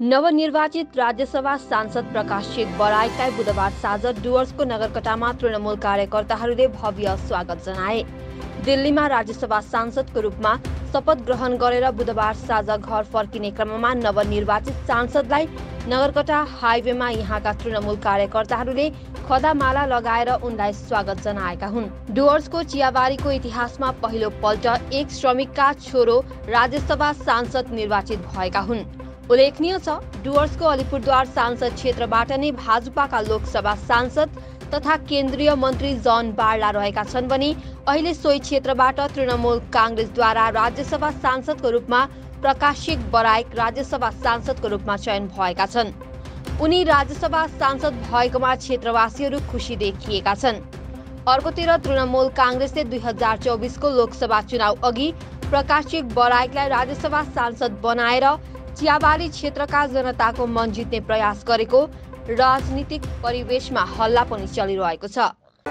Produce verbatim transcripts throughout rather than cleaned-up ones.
नवनिर्वाचित राज्यसभा सांसद प्रकाशिक बराइकलाई बुधबार साँझ डुवर्सको नगरकटामा तृणमूल कार्यकर्ताहरूले भव्य स्वागत जनाए। दिल्लीमा राज्यसभा सांसदको रूपमा शपथ ग्रहण गरेर बुधबार साँझ घर फर्किने क्रममा नवनिर्वाचित सांसदलाई नगरकटा हाइवेमा यहाँका तृणमूल कार्यकर्ताहरूले खदामाला लगाएर उनलाई स्वागत जनाएका हुन्। डुवर्सको चियाबारीको इतिहासमा पहिलो पल्ट एक श्रमिकका छोरो राज्यसभा सांसद निर्वाचित भएका हुन्। उल्लेखनीय छ, डुवर्सको अलिपुरद्वार सांसद क्षेत्रबाट नै भाजपाका लोकसभा सांसद तथा केन्द्रीय मन्त्री जन बारला रहेका छन् भने अहिले सोही क्षेत्रबाट तृणमूल कांग्रेसद्वारा राज्यसभा सांसदको रूपमा प्रकाशिक बराइक राज्यसभा सांसदको रूपमा चयन भएका छन्। उनी राज्यसभा सांसद भएकोमा क्षेत्रवासीहरू खुसी देखिएका छन्। अर्कोतिर तृणमूल कांग्रेसले दुई हजार चौबिसको लोकसभा चुनाव अघि प्रकाशिक बराइकलाई राज्यसभा सांसद बनाएर चियाबारी क्षेत्रका जनताको मन जित्ने प्रयास गरेको राजनीतिक परिवेशमा हल्ला पनि चलिरहेको छ।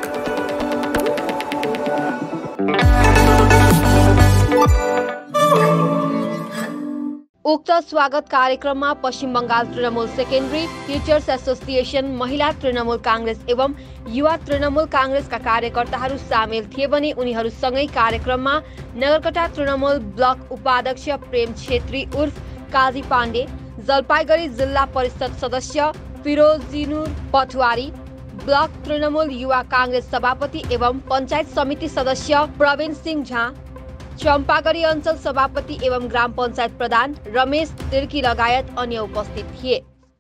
उक्त स्वागत कार्यक्रममा Paschim Bangal Trinamool secondary teachers association, महिला तृणमूल कांग्रेस एवं युवा तृणमूल कांग्रेसका कार्यकर्ताहरू सामेल थिए भने उनीहरूसँगै कार्यक्रममा नगरकटा तृणमूल ब्लक उपाध्यक्ष प्रेम छेत्री उर्फ काजी पाण्डे, जलपाईगुडी जिल्ला परिषद सदस्य फिरोजिनुर पटवारी, ब्लक तृणमूल युवा कांग्रेस सभापति एवं पंचायत समिति सदस्य प्रवीण सिंह झा, चंपागढ़ी अंचल सभापति एवं ग्राम पंचायत प्रधान रमेश तिर्की लगायत अन्य उपस्थित थे।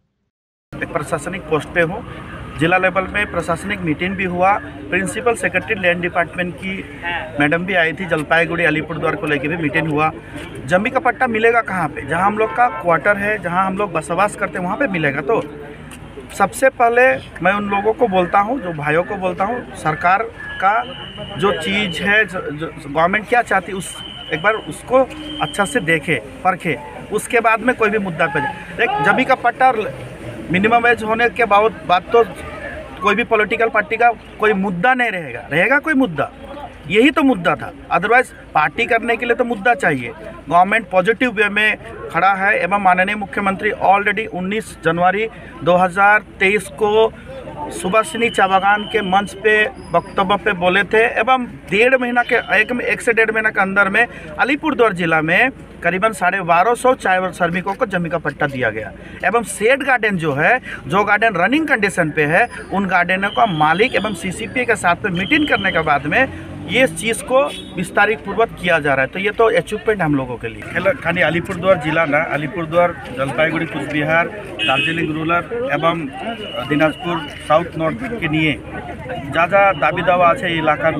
एक प्रशासनिक पोस्ट पे हूँ। जिला लेवल में प्रशासनिक मीटिंग भी हुआ। प्रिंसिपल सेक्रेटरी लैंड डिपार्टमेंट की मैडम भी आई थी। जलपाईगुड़ी अलीपुरद्वार को लेकर भी मीटिंग हुआ। जमी का पट्टा मिलेगा कहाँ पे? जहाँ हम लोग का क्वार्टर है, जहाँ हम लोग बसवास करते हैं, वहाँ पे मिलेगा। तो सबसे पहले मैं उन लोगों को बोलता हूँ, जो भाइयों को बोलता हूँ, सरकार का जो चीज़ है, गवर्नमेंट क्या चाहती है, उस एक बार उसको अच्छा से देखे, परखे, उसके बाद में कोई भी मुद्दा पे जाए। एक जमी का पट्टा मिनिमम वेज होने के बाद बात तो कोई भी पॉलिटिकल पार्टी का कोई मुद्दा नहीं रहेगा। रहेगा कोई मुद्दा, यही तो मुद्दा था। अदरवाइज पार्टी करने के लिए तो मुद्दा चाहिए। गवर्नमेंट पॉजिटिव वे में खड़ा है एवं माननीय मुख्यमंत्री ऑलरेडी उन्नीस जनवरी दो हज़ार तेईस को सुभाषिनी चा बागान के मंच पे वक्तव्य पे बोले थे एवं डेढ़ महीना के एक एक से डेढ़ महीना के अंदर में अलीपुरद्वार जिला में करीबन साढ़े बारह सौ चाय श्रमिकों को जमी का पट्टा दिया गया। एवं शेड गार्डन जो है, जो गार्डन रनिंग कंडीशन पे है, उन गार्डनों का मालिक एवं सीसीपी के साथ में मीटिंग करने के बाद में ये चीज़ को विस्तारित पूर्वक किया जा रहा है। तो ये तो अचीवमेंट हम लोगों के लिए। खाली अलीपुरद्वार जिला ना, अलीपुरद्वार, जलपाईगुड़ी, कुचबिहार, दार्जिलिंग रूरल एवं दिनाजपुर साउथ नॉर्थ के लिए যা যা দাবি দেওয়া আছে এই এলাকার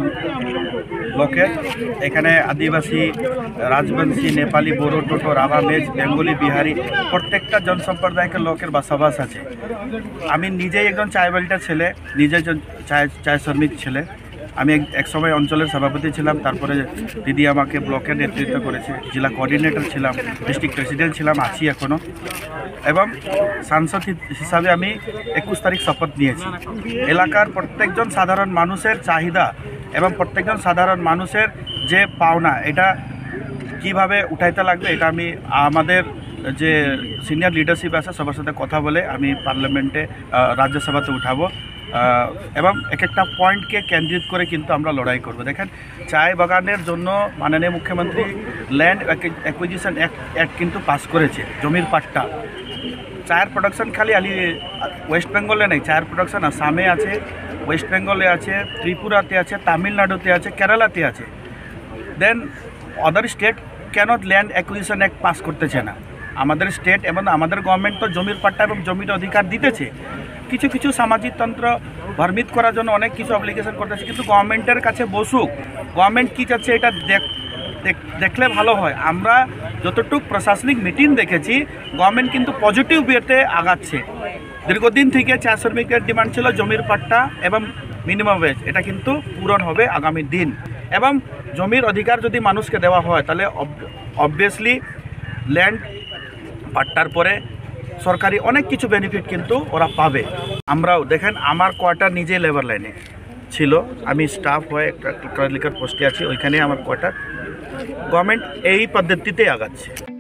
লোকের, এখানে আদিবাসী, রাজবংশী, নেপালি, বোরো, টোটো, রাভা, মেজ, বেঙ্গলি, বিহারি প্রত্যেকটা জনসম্প্রদায়ের লোকের বসবাস আছে। আমি নিজেই একজন চায় বেল্টার ছেলে, নিজে চায় চায় শ্রমিক ছেলে। আমি এক সময় অঞ্চলের সভাপতি ছিলাম, তারপরে দিদি আমাকে ব্লকের নেতৃত্ব করেছে, জেলা কোঅর্ডিনেটর ছিলাম, ডিস্ট্রিক্ট প্রেসিডেন্ট ছিলাম, আছি এখনও। এবং সাংসদ হিসাবে আমি একুশ তারিখ শপথ নিয়েছি। এলাকার প্রত্যেকজন সাধারণ মানুষের চাহিদা এবং প্রত্যেকজন সাধারণ মানুষের যে পাওনা, এটা কিভাবে উঠাইতে লাগবে, এটা আমি আমাদের যে সিনিয়র লিডারশিপ আছে সবার সাথে কথা বলে আমি পার্লামেন্টে, রাজ্যসভাতে উঠাবো এবং এক একটা পয়েন্টকে কেন্দ্রিত করে কিন্তু আমরা লড়াই করব। দেখেন, চায় বাগানের জন্য মাননীয় মুখ্যমন্ত্রী ল্যান্ড অ্যাকুইজিশন অ্যাক্ট কিন্তু পাস করেছে। জমির পাট্টা, চায়ের প্রোডাকশন খালি আলি ওয়েস্ট বেঙ্গলে নেই, চায়ের প্রোডাকশন আসামে আছে, ওয়েস্ট বেঙ্গলে আছে, ত্রিপুরাতে আছে, তামিলনাড়ুতে আছে, কেরালাতে আছে। দেন অদার স্টেট কেন ল্যান্ড অ্যাকুইজিশন অ্যাক্ট পাস করতেছে না? আমাদের স্টেট এবং আমাদের গভর্নমেন্ট তো জমির পাট্টা এবং জমির অধিকার দিতেছে। কিছু কিছু সামাজিক তন্ত্র ভরমিত করার জন্য অনেক কিছু অ্যাপ্লিকেশন করতেছে, কিন্তু গভর্নমেন্টের কাছে বসুক, গভর্নমেন্ট কী চাচ্ছে এটা দেখলে ভালো হয়। আমরা যতটুকু প্রশাসনিক মিটিং দেখেছি, গভর্নমেন্ট কিন্তু পজিটিভ ওয়েতে আগাচ্ছে। দীর্ঘদিন থেকে চা শ্রমিকের ডিমান্ড ছিল জমির পাট্টা এবং মিনিমাম ওয়েজ, এটা কিন্তু পূরণ হবে আগামী দিন। এবং জমির অধিকার যদি মানুষকে দেওয়া হয়, তাহলে অবভিয়াসলি ল্যান্ড পাট্টার পরে সরকারি অনেক কিছু বেনিফিট কিন্তু ওরা পাবে। আমরাও দেখেন, আমার কোয়ার্টার নিজে লেবার লাইনে ছিল, আমি স্টাফ হয়ে একটা ক্লারিক্যাল পোস্টে আছি, ওইখানে আমার কোয়ার্টার। গভর্নমেন্ট এই পদ্ধতিতে আগাচ্ছে।